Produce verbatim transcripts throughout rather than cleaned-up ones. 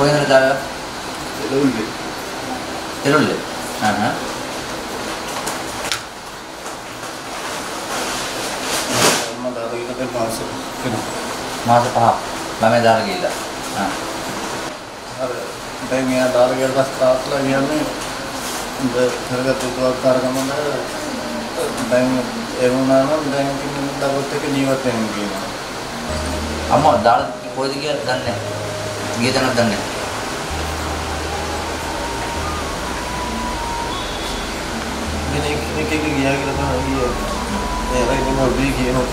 කොහෙන්ද දාලා? එළුල්ලේ. එළුල්ලේ. හා හා. මම දාලා ගිහින් මාස වෙනවා. මාස පහක්. ළමයා දාලා ගිහලා. හා. අර දැන් මෙයා දාලා ගියලා පස්සේ තාත්තලා කියන්නේ ඉඳ කරගත්තු උපකාරකමද දැන් ඒ වුණා නම් දැන් ඉතින් දවස් එක ජීවත් වෙන්න කියනවා. අම්මා දාලා කොහෙද කියලා දන්නේ නැහැ. ගිය තැනක් දන්නේ නැහැ. මෙන්න එක එක එක ගියා කියලා තමයි ගියේ. ඒ රයින් මොබි කියනවා.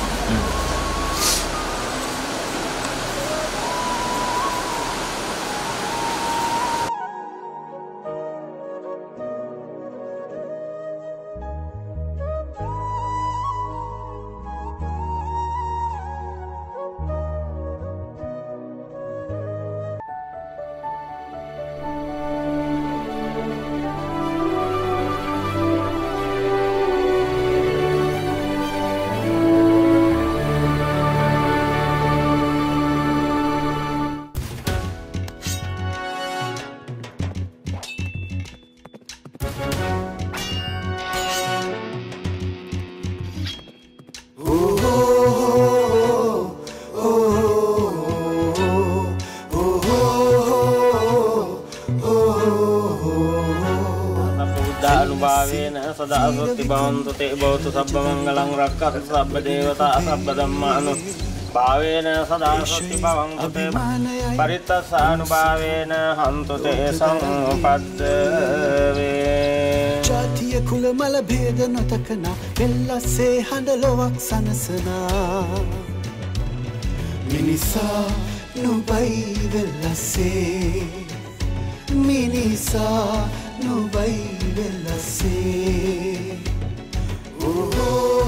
सदा सुति भवन्तु ते भवतु सर्वमङ्गलं रक्षतु सर्वदेवता सर्वधर्मानु भावेन सदा सुति भवन्तु ते परित्तस्सानुभावेन हन्तु ते सम्पद्वे जातीय कुलमल भेद नतकना වෙල්ලස්සේ හඬලොවක් සනසනා මිනිසා නුඹයි වෙල්ලස්සේ මිනිසා නුඹයි වෙල්ලස්සේ ඕ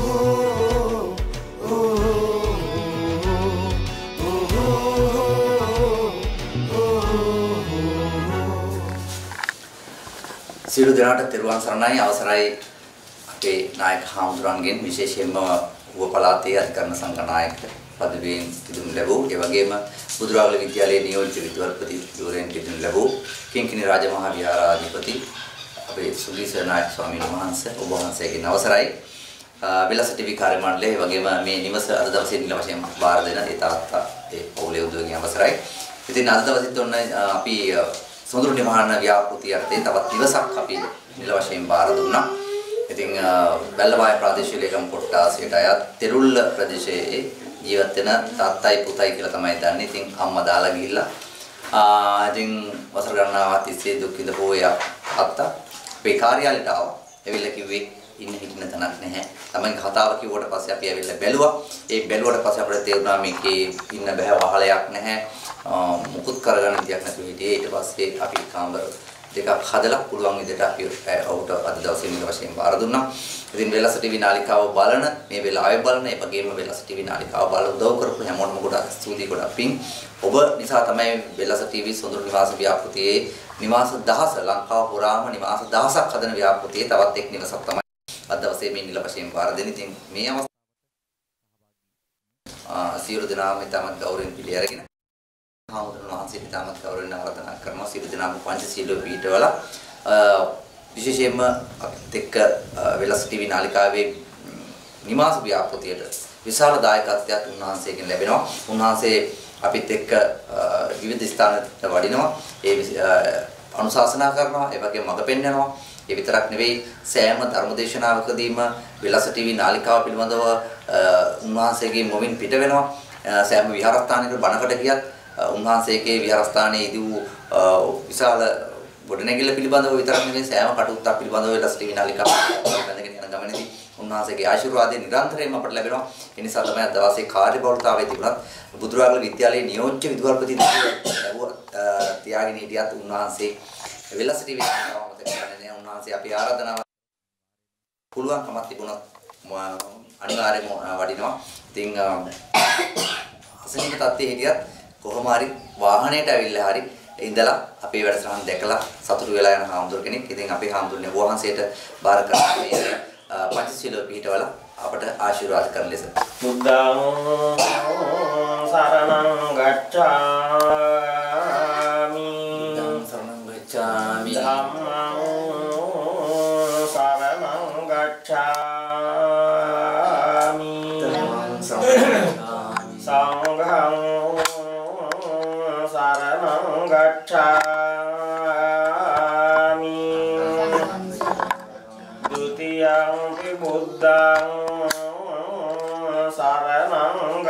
සියලු දෙනාට තෙරුවන් සරණයි අවසරයි අපේ නායක හාමුදුරන්ගෙන් විශේෂයෙන්ම ඌව පළාතේ අධිකරණ සංඝ නායක පදවියෙන් පිදුම් ලැබූ ඒ වගේම බුදුරාගල විද්‍යාලයේ නියෝජ්‍ය විද්‍යාපති ධූරයෙන් පිදුම් ලැබූ කිංකිණි රාජමහා විහාරාධිපති අපේ සුගීස නායක ස්වාමීන් වහන්සේ ඔබ වහන්සේගෙන් අවසරයි විලාස ටීවී කාර්ය මණ්ඩලය ඒ වගේම මේ නිවස අද දවසේ නිල වශයෙන් බාර දෙන ඒ තාත්තා ඒ පවුලේ උදවියන් අවසරයි. ඉතින් අද දවසේත් ඔන්න අපි සොඳුරු නිවහන ව්‍යාපෘතිය යටතේ තවත් දිවසක් අපි නිල වශයෙන් බාර දුන්නා. ඉතින් වැල්ලවාය ප්‍රාදේශීය ලේකම් කොට්ටාසයට අයත් තෙරුල්ල ප්‍රදේශයේ ජීවත් වෙන තාත්තයි පුතයි කියලා තමයි දන්නේ. ඉතින් අම්මා දාලා ගිහිල්ලා ආ ඉතින් වසර ගණනාවක් තිස්සේ දුක් විඳපු එයා තාත්තා අපේ කාර්යාලයට ආවා. එවිල්ලා කිව්වේ ඉන්න හිටින තැනක් නැහැ. තමයි කතාව කිව්වට පස්සේ අපි ඇවිල්ලා බැලුවා. ඒ බැලුවට පස්සේ අපිට තේරුණා මේකේ ඉන්න බෑ වහලයක් නැහැ. මුකුත් කරගන්න දෙයක් නැතුව හිටියේ. ඊට පස්සේ අපි කාමර දෙකක් හදලා පුළුවන් විදිහට අපි ඔහුට අද දවසේ නිල වශයෙන් බාර දුන්නා. ඉතින් වෙලස ටීවී නාලිකාව බලන මේ වෙලාවේ බලන ඒ වගේම වෙලස ටීවී නාලිකාව බලලා උදව් කරපු හැමෝටම ගොඩාක් ස්තුතියි ගොඩාක් පිං. ඔබ නිසා තමයි වෙලස ටීවී සොඳුරු නිවාස ව්‍යාපෘතියේ නිවාස දහස ලංකාව පුරාම නිවාස දහසක් හදන ව්‍යාපෘතියේ තවත් එක් නිවසක් තමයි අද දවසේ මේ නිල වශයෙන් බාර දෙන්නේ. ඉතින් මේ අවස්ථාව සියලු දෙනාම ඉතාමත් ගෞරවයෙන් පිළි අරගෙන හාමුදුරුවෝ වහන්සේට ඉතාමත් ගෞරවයෙන් ආරාධනා කරනවා. සියලු දෙනාම පංචශීලව පිළිපදවල විශේෂයෙන්ම අපිත් එක්ක වෙලස් ටීවී නාලිකාවේ නිවාස ව්‍යාපෘතියට විශාල දායකත්වයක් උන්වහන්සේගෙන් ලැබෙනවා. උන්වහන්සේ අපිත් එක්ක විවිධ ස්ථානවලට වඩිනවා. ඒ අනුශාසනා කරනවා. ඒ වගේම මඟ පෙන්වනවා. ඒ විතරක් නෙවෙයි සෑම ධර්මදේශනාවකදීම වෙලස ටීවී නාලිකාව පිළිබඳව උන්වහන්සේගේ මොවින් පිට වෙනවා. සෑම විහාරස්ථානයකට බණකට ගියත් උන්වහන්සේගේ විහාරස්ථානයේ ඉදි වූ විශාල ගොඩනැගිල්ල පිළිබඳව විතරක් නෙවෙයි සෑම කටයුත්තක් පිළිබඳව වෙලස් ටීවී නාලිකාව බඳගෙන යන ගමනේදී උන්වහන්සේගේ ආශිර්වාදය නිරන්තරයෙන්ම අපට ලැබෙනවා. ඒ නිසා තමයි අද දවසේ කාර්යබහුලතාවයේ තිබුණත් බුදුරාගල විද්‍යාලයේ නියෝජ්‍ය විදුහල්පති ලැබුවා තියාගෙන හිටියත් උන්වහන්සේ වෙලස් ටීවී නාලිකාව මත කරන්නේ උන්වහන්සේ අපි ආරාධනාව පුළුවන්කමක් තිබුණත් අනිවාර්යයෙන්ම වඩිනවා. ඉතින් අසනීප තත්ත්වයේ හිටියත් කොහොම හරි වාහනයට ඇවිල්ලා හරි ඉඳලා අපේ වැඩසටහන දැකලා සතුටු වෙලා යන හාමුදුර කෙනෙක්. ඉතින් අපේ හාමුදුරනේ වහන්සේට බාර කරලා මේ පංචශීලව පිළිපදවල අපට ආශිර්වාද කරන ලෙස බුද්ධං සරණං ගච්ඡාමි saranang gacchami dutiyampi buddhang saranang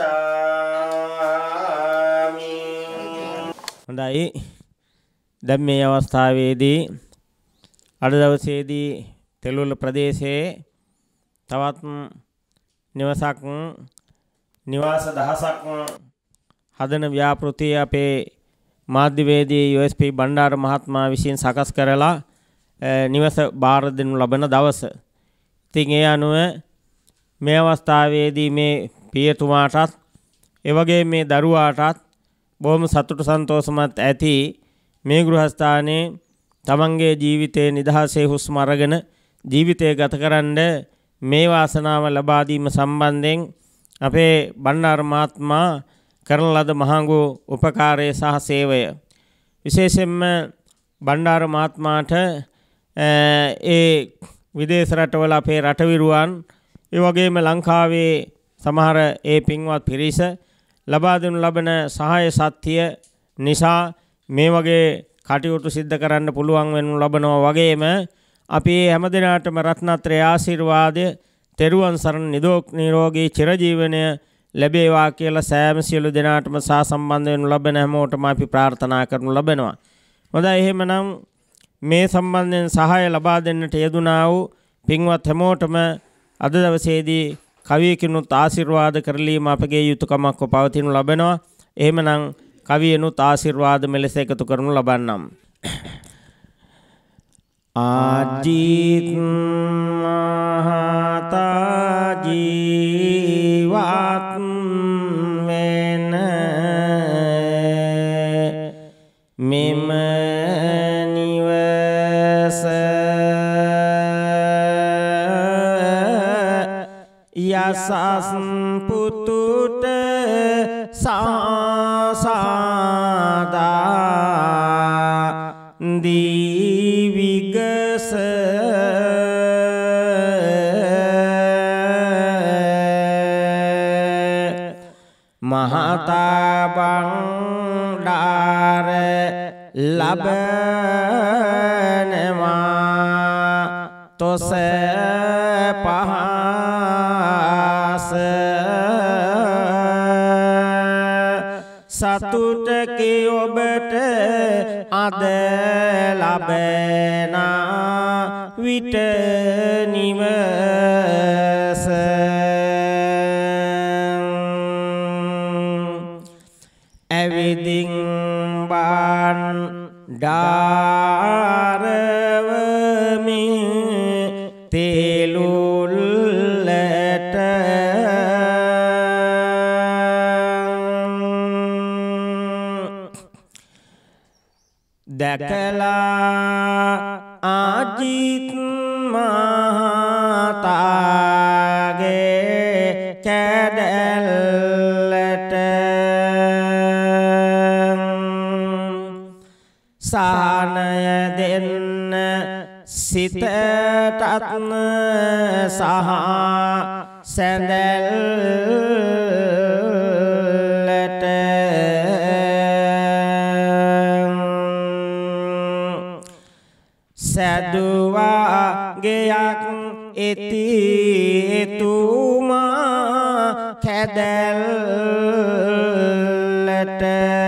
gacchami. හොඳයි. දැන් මේ අවස්ථාවේදී අද දවසේදී තෙළුල්ල ප්‍රදේශයේ තවත් නිවසක් නිවාස දහසක් හදන ව්‍යාපෘතිය අපේ මාධ්‍යවේදී යූ එස් පී බණ්ඩාර මහත්මයා විසින් සකස් කරලා නිවස බාර දෙනු ලබන දවස. ඉතින් ඒ අනුව මේ අවස්ථාවේදී මේ පියතුමාටත් ඒ වගේ මේ දරුවාටත් බොහොම සතුට සන්තෝෂමත් ඇති මේ ගෘහස්ථානයේ තමන්ගේ ජීවිතයේ නිදහසේ හුස්ම අරගෙන ජීවිතය ගතකරන්න මේ වාසනාව ලබා දීම සම්බන්ධයෙන් අපේ බණ්ඩාර මහත්මයා කරන ලද මහඟු උපකාරය සහ සේවය විශේෂයෙන්ම බණ්ඩාර මහත්මයාට ඒ විදේශ රටවල අපේ රටවිරුවන් ඒ වගේම ලංකාවේ සමහර ඒ පින්වත් පිරිස ලබා දෙනු ලබන සහාය සත්‍ය නිසා මේ වගේ කටයුතු සිද්ධ කරන්න පුළුවන් වෙනු ලබනවා වගේම අපි හැමදිනාටම රත්නත්‍රය ආශිර්වාදය තෙරුවන් සරණ නිරෝග නිරෝගී චිරජීවනය ලැබේවා කියලා සෑම සියලු දෙනාටම සහ සම්බන්ධ වෙනු ලබන හැමෝටම අපි ප්‍රාර්ථනා කරනු ලබනවා. හොඳයි එහෙමනම් මේ සම්බන්ධයෙන් සහාය ලබා දෙන්නට යෙදුනා වූ පින්වත් හැමෝටම අද දවසේදී කවියකිනුත් ආශිර්වාද කරලීම අපගේ යුතුයකමක්ව පවතිනු ලබනවා. එහෙමනම් කවියනුත් ආශිර්වාද මෙලෙස එකතු කරනු ලබන්නම්. ආජීත් මහතා ජීවත් වෙන මෙම නිවස යසස් පුතුට සාසදා දීවිගස මහතා බණ්ඩාර ලබනවා තොස පහස සතුටකි ඔබට අද ලබන විට නිවස ඇවිදින් බණ්ඩාරවමි තෙළුල්ලට දැකලා ආජිත් මහතාගේ කැඩැල්ලට සහනය දෙන්න සිතටත් සහ සැඳැල්ලට සැදුවා ගෙයක් එති එතුමා කැදැල්ලට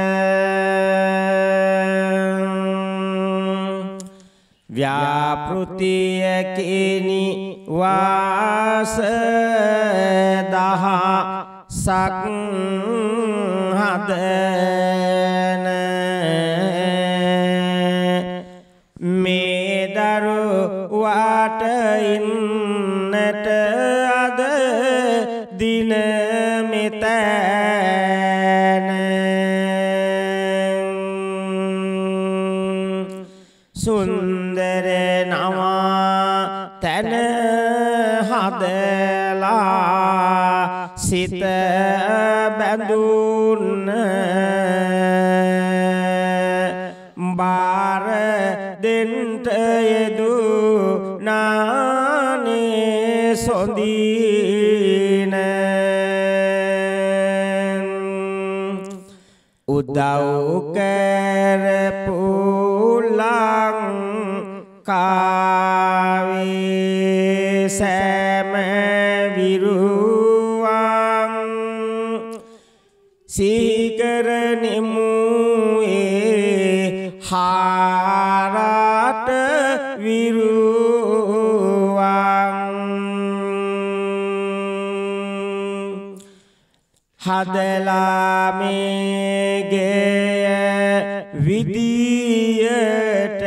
ව්‍යාපෘතියකිනි වාස දහ සක් හදන මේ දරුවාට ඉන්නට අද දින මෙතැන සුන්දර නවා තැන හදලා සිත බැඳුන්න බාර දෙන්ට යෙදුනානේ සොඳින උදව් කරපුලං කාවේ සෑම විරුවන් සීකරනෙමු ඒ හාරට විරුවන් හදලා මේගේ විදියට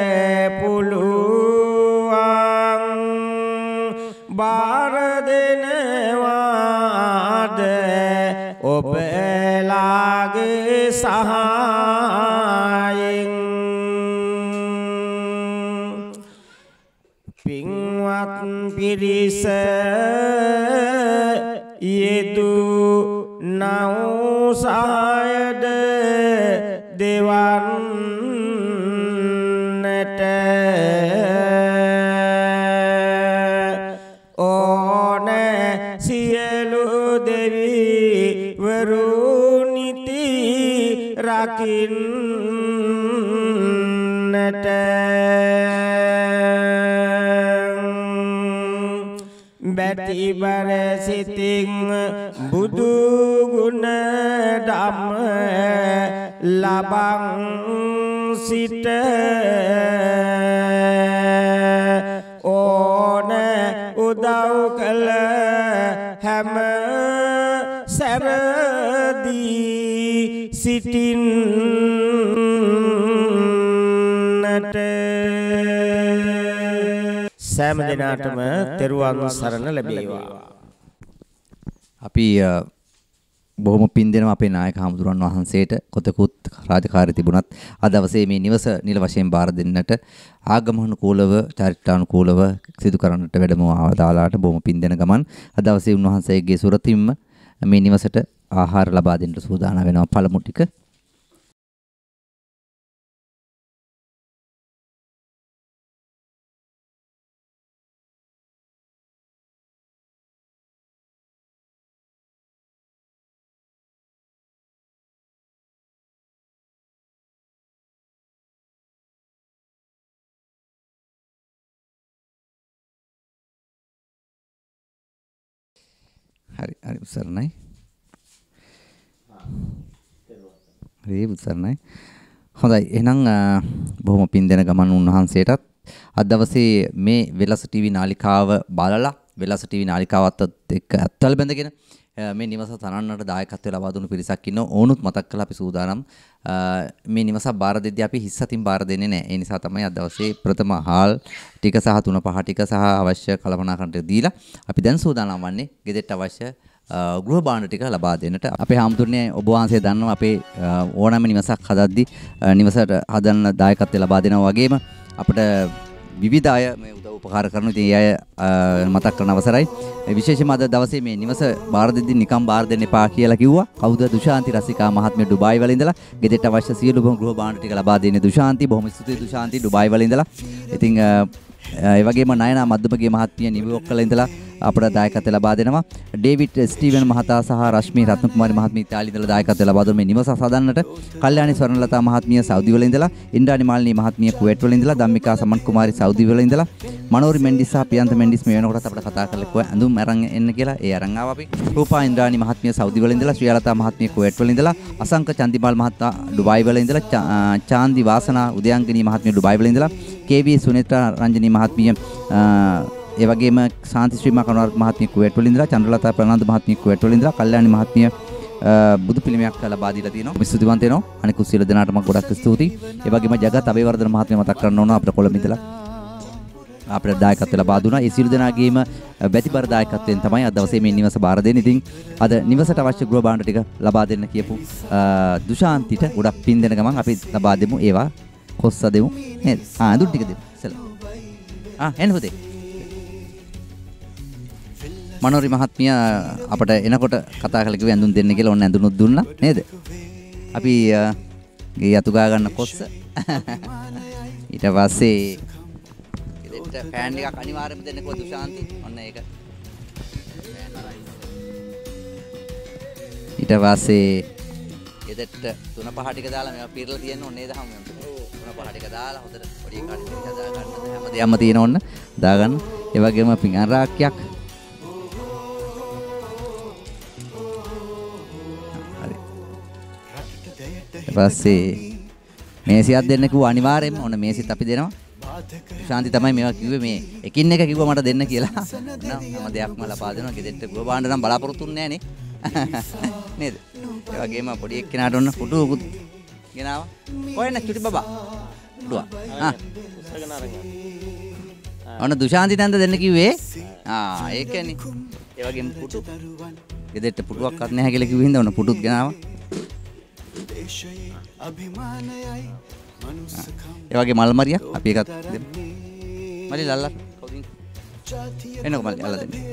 පුළුවන් බාර දෙනවාද ඔබලාගේ සහායෙන් පින්වත් පිරිස යෙදු නෞසායද දෙවන්නට ඕන සියලු දෙවිවරු නිති රකින්නට බැතිබර සිතින් බුදු ගුණ ධම්ම ලබං සිට ඕන උදව් කළ හැම සැරදී සිටින්නට සෑම දිනාටම තෙරුවන් සරණ ලැබේවා. අපි බොහොම පින් දෙනවා අපේ නායක හමුදුරන් වහන්සේට. කොතකුත් රාජකාරී තිබුණත් අද දවසේ මේ නිවස නිල වශයෙන් බාර දෙන්නට ආගමනුකූලව චරිතානුකූලව සිදු කරන්නට වැඩම ආවදාලාට බොහොම පින් දෙන ගමන් අද දවසේ උන්වහන්සේගේ සුරතින්ම මේ නිවසට ආහාර ලබා දෙන්න සූදානම් වෙනවා. පළමු ටික හරි හරි උසරණයි. හරි උසරණයි. හොඳයි එහෙනම් බොහොම පින් දෙන ගමන් උන්වහන්සේටත් අද දවසේ මේ වෙලස ටීවී නාලිකාව බලලා වෙලස ටීවී නාලිකාවත් එක්ක අත්වල බැඳගෙන මේ නිවස තනන්නට දායකත්වය ලබා දුණු පිරිසක් ඉන්නවා. ඕනුත් මතක් කළා අපි සූදානම් මේ නිවස බාර දෙද්දී අපි හිස් අතින් බාර දෙන්නේ නැහැ. ඒ නිසා තමයි අද දවසේ ප්‍රථම හාල් ටික සහ තුන පහ ටික සහ අවශ්‍ය කළමනාකරණට දීලා අපි දැන් සූදානම් වන්නේ ගෙදරට අවශ්‍ය ගෘහ භාණ්ඩ ටික ලබා දෙන්නට. අපේ හාමුදුරනේ ඔබ වහන්සේ දන්නවා අපේ ඕනෑම නිවසක් හදද්දී නිවසට හදන්න දායකත්වය ලබා දෙනවා වගේම අපිට විවිධ අය මේ උදව් උපකාර කරන ඉතින් ඒ අය මතක් කරන අවසරයි. විශේෂයෙන්ම අද දවසේ මේ නිවස බාර දෙද්දී නිකම් බාර දෙන්න එපා කියලා කිව්වා. කවුද? දුෂාන්ති රසිකා මහත්මිය ඩුබායි වල ඉඳලා ගෙදරට අවශ්‍ය සියලුම ගෘහ භාණ්ඩ ටික ලබා දෙන්නේ දුෂාන්ති. බොහොම ස්තුතියි දුෂාන්ති ඩුබායි වල ඉඳලා. ඉතින් ඒ වගේම නයනා මද්දුමගේ මහත්මිය නිව්යෝක් වල ඉඳලා අපට දායකත්වය ලබා දෙනවා. ඩේවිඩ් ස්ටීවන් මහතා සහ රශ්මී රත්නකුමාරි මහත්මිය ඉතාලියේ ඉඳලා දායකත්වය ලබා දුන්නේ මේ නිවස සාදන්නට. කල්යාණි ස්වර්ණලතා මහත්මිය සෞදි වල ඉඳලා, ඉන්ද්‍රාණි මාලිනී මහත්මිය කුවේට් වල ඉඳලා, ධම්මිකා සමන් කුමාරි සෞදි වල ඉඳලා, මනෝරි මෙන්ඩිස් සහ පියන්ත මෙන්ඩිස් මේ වෙනකොටත් අපිට කතා කරලා කිව්වා ඇඳුම් අරන් එන්න කියලා. ඒ අරන් ආවා අපි. රූපා ඉන්ද්‍රාණි මහත්මිය සෞදි වල ඉඳලා, ශ්‍රියාලතා මහත්මිය කුවේට් වල ඉඳලා, අසංක චන්දිමාල් මහතා ඩුබායි වල ඉඳලා, චාන්දි වාසනා උදයන්ගිනී මහත්මිය ඩුබායි වල ඉඳලා, කේ.වී. සුනේත්‍රා රංජනී මහත්මිය ඒ වගේම ශාන්ති ශ්‍රීමා කරුණාරත්න මහත්මිය කුවේට් වල ඉඳලා, චන්ද්‍රලතා ප්‍රනාන්දු මහත්මිය කුවේට් වල ඉඳලා, කල්යාණි මහත්මිය බුදු පිළිමයක් ලබා දීලා තියෙනවා. ස්තුතිවන්ත වෙනවා. අනිකුත් සියලු දෙනාටම ගොඩක් ස්තුතියි. ඒ වගේම ජගත් අබේවර්ධන මහත්මිය මතක් කරන්න ඕන අපිට කොළඹ ඉඳලා අපිට දායකත්වය ලබා දුන්නා. ඒ සියලු දෙනාගේම බැතිබර දායකත්වයෙන් තමයි අද දවසේ මේ නිවස බාර දෙන්නේ. ඉතින් අද නිවසට අවශ්‍ය ගෘහ භාණ්ඩ ටික ලබා දෙන්න කියපු දුෂාන්තිට ගොඩක් පින් දෙන ගමන් අපි ලබා දෙමු. ඒවා කොස්ස දෙමු නේද? ආ අඳුන් ටික දෙමු. ඉස්සෙල්ලා. ආ එන්න පුතේ. මනෝරි මහත්මිය අපට එනකොට කතා කරලා කිව්වා ඇඳුම් දෙන්න කියලා. ඔන්න ඇඳුනුත් දුන්නා නේද? අපි ගේ යතු ගා ගන්න කොස්ස. ඊට පස්සේ ගෙදරට ෆෑන් එකක් අනිවාර්යයෙන්ම දෙන්න කිව්වා දුෂාන්ති. ඔන්න ඒක. ඊට පස්සේ ගෙදරට තුන පහ ටික දාලා මේවා පිරලා තියෙන්න ඕනේ නේද හැමෝම. තුන පහ ටික දාලා හොඳට පොඩි කාඩ් එකක් හදා ගන්න හැමදේම තියෙන ඕන දාගන්න. ඒ වගේම පිඟාන රාක්කයක්. හරි. ඊට පස්සේ මේසියක් දෙන්න කිව්වා අනිවාර්යෙන්ම. ඕන මේසිත් අපි දෙනවා. ශාන්ති තමයි මේවා කිව්වේ මේ එකින් එක කිව්වා මට දෙන්න කියලා. නම දෙයක්ම ලබා දෙනවා. ගෙදෙට්ට ගුව බාන්න නම් බලාපොරොත්තු වෙන්නේ නැහැ නේ. නේද? ඒ වගේම පොඩි එක්කෙනාට ඔන්න පුටුවකුත් ගෙනාවා. කොහෙන්ද චුටි බබා? පුටුවා. ආ. ඔන්න දුශාන්ති නන්ද දෙන්න කිව්වේ. ආ ඒකනේ. ඒ වගේම පුටු. ගෙදෙට්ට පුටුවක්වත් නැහැ කියලා කිව්ව හින්දා ඔන්න පුටුත් ගෙනාවා. ඒ වගේ මල් මරියක් අපි එකක් දෙමු. මලි ලල්ලා කවුදින් එනකො මලි අල්ල දෙන්න.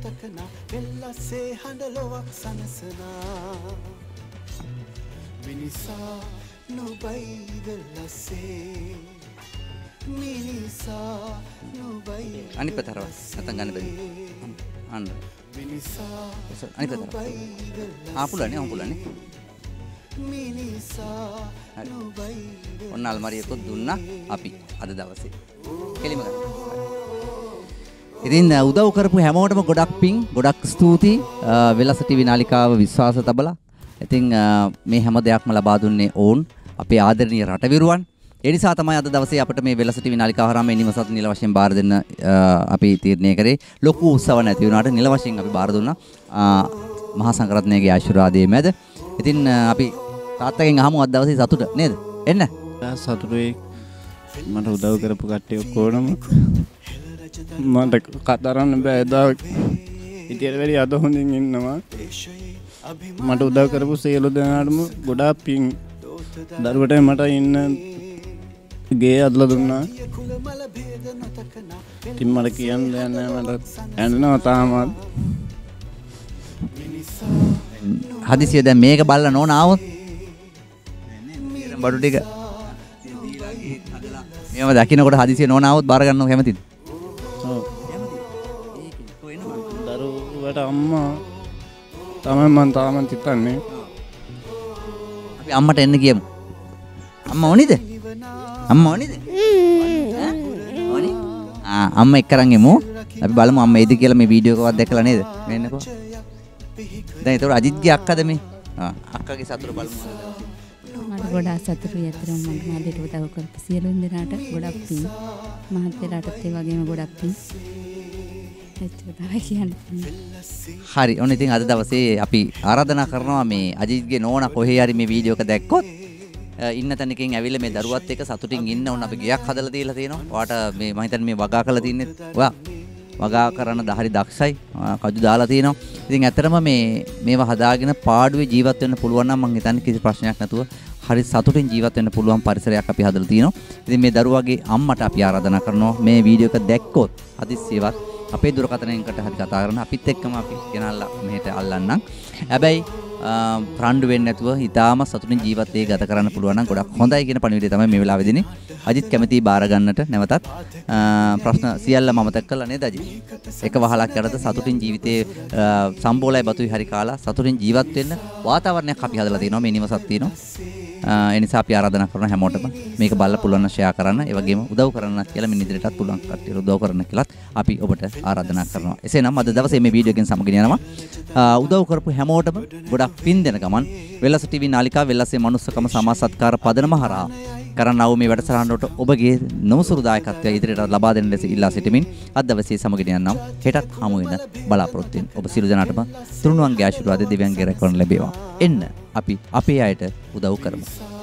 අනිත් පැතරව නැත්තම් ගන්න බැරි. අන්න. අනිත් පැතරව. ආ පුළුවන් නේ පුළුවන් නේ. ඔන්න අල්මාරියකුත් දුන්නා අපි අද දවසේ. කෙලිම ගන්න. ඉතින් උදව් කරපු හැමෝටම ගොඩක් පිං ගොඩක් ස්තුතියි. වෙලස ටීවී නාලිකාව විශ්වාස තබලා. ඉතින් මේ හැම දෙයක්ම ලබා දුන්නේ ඕන් අපේ ආදරණීය රටවිරුවන්. ඒ නිසා තමයි අද දවසේ අපිට මේ වෙලස ටීවී නාලිකාව හරහා මේ නිවසත් නිල වශයෙන් බාර දෙන්න අපි තීරණය කරේ. ලොකු උත්සව නැති වුණාට නිල වශයෙන් අපි බාර දුන්නා. මහා සංඝරත්නයගේ ආශිර්වාදයේ මැද. ඉතින් අපි තාත්තගෙන් අහමු අද දවසේ සතුට නේද? එන්න. සතුටුයි මට උදව් කරපු කට්ටිය ඔක්කොම මට කතරන්න බෑ එදා ඉතින් වැඩි අද හොඳින් ඉන්නවා. මට උදව් කරපු සියලු දෙනාටම ගොඩාක් පිං. දරුවට මට ඉන්න ගේ අදලා දුන්නා. ඉතින් මට කියන්න දෙයක් නෑ. මට ඇඬෙනවා තාමත්. හදිසිය දැන් මේක බලලා නෝන ආවොත් බඩු ටික මේව දකින්නකොට හදිසිය නෝන ආවොත් බාර ගන්නව කැමතිද? ඔව්. දරුවට අම්මා තමයි මම තාම හිතන්නේ. අපි අම්මට එන්න කියමු. අම්මා ඕනිද? අම්මා ඕනිද? ඕනි? ආ අම්මා එක්කරන් එමු. අපි බලමු අම්මා එයිද කියලා මේ වීඩියෝ එකවත් දැකලා නේද? මෙන්නකෝ. දැන් ඒතකොට අජිත්ගේ අක්කද මේ? ආ අක්කගේ සතුට බලමු. මට ගොඩාක් සතුටුයි අතරම මට මාදේට උදව් කරපු සියලු දෙනාට ගොඩක් පිං. මහත්තයලාටත් ඒ වගේම ගොඩක් පිං. එච්චර තමයි කියන්නේ. හරි. ඔන්න ඉතින් අද දවසේ අපි ආරාධනා කරනවා මේ අජිත්ගේ නෝනා කොහේ හරි මේ වීඩියෝ එක දැක්කොත් ඉන්න තැනකින් ඇවිල්ලා මේ දරුවත් එක්ක සතුටින් ඉන්න ඕන. අපි ගයක් හදලා දීලා තියෙනවා. ඔයාට මේ මම හිතන්නේ මේ වගා කරලා තින්නේ ඔයා වගා කරන දහරි දක්ෂයි. කජු දාලා තියෙනවා. ඉතින් ඇත්තටම මේ මේවා හදාගෙන පාඩුවේ ජීවත් වෙන්න පුළුවන් නම් මම හිතන්නේ කිසි ප්‍රශ්නයක් නැතුව හරි සතුටින් ජීවත් වෙන්න පුළුවන් පරිසරයක් අපි හදලා තියෙනවා. ඉතින් මේ දරුවාගේ අම්මට අපි ආරාධනා කරනවා මේ වීඩියෝ එක දැක්කොත් හදිස්සියවත් අපේ දුරකථනයකට හරි කතා කරන අපිත් එක්කම අපි ගෙනල්ලා මෙහෙට අල්ලන්නම්. හැබැයි රණ්ඩු වෙන්නේ නැතුව ඊටාම සතුටින් ජීවත් වෙ ගත කරන්න පුළුවන් නම් ගොඩක් හොඳයි කියන පණිවිඩය තමයි මේ වෙලාවේදීනේ අජිත් කැමති බාර ගන්නට නැවතත් ප්‍රශ්න සියල්ල මමතක් කළා නේද අජිත්? එක වහලක් යටත සතුටින් ජීවිතේ සම්බෝලයි බතුයි හරි කාලා සතුටින් ජීවත් වෙන්න වාතාවරණයක් අපි හදලා තියෙනවා. මේ නිවසක් තියෙනවා. ඒ නිසා අපි ආරාධනා කරන හැමෝටම මේක බලලා පුළුවන් නම් ෂෙයා කරන්න, ඒ වගේම උදව් කරන්න කියලා මින් ඉදිරියටත් පුළුවන් කට්ටියට උදව් කරන්න කියලාත් අපි ඔබට ආරාධනා කරනවා. එසේනම් අද දවසේ මේ වීඩියෝ එකෙන් සමගින් යනවා. උදව් කරපු හැමෝටම ගොඩක් පින් දෙන ගමන් වෙලස ටීවී නාලිකාව වෙලසේ මනුස්සකම සමාජ සත්කාර පදනම හරහා කරන්නා වූ මේ වැඩසටහනට ඔබගේ නොසුරු දායකත්වය ඉදිරියට ලබා දෙන්න ලෙස ඉල්ලා සිටිමින් අද දවසේ සමගින් යන්නම්. හෙටත් හමු වෙන බලාපොරොත්තු වෙන ඔබ සියලු දෙනාටම තුනුරුවන්ගේ ආශිර්වාද දෙවියන්ගේ රැකවරණ ලැබේවා. එන්න අපි අපේ අයට උදව් කරමු.